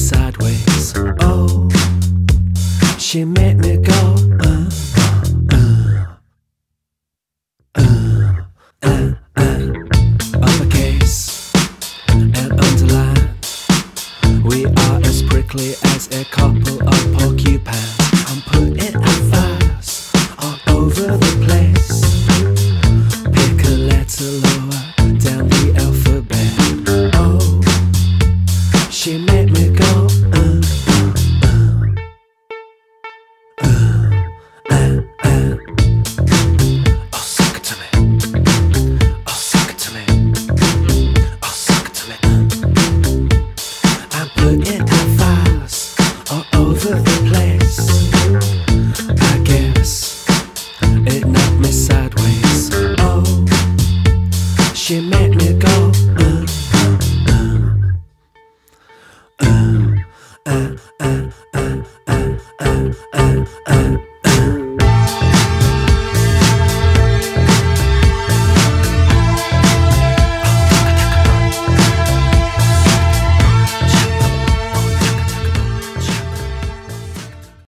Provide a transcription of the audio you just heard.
sideways. Oh, she made me go uppercase and underline. We are as prickly as a couple of porcupines. I'm putting out fires all over the place. Pick a letter lower down the alphabet. Oh, she made me go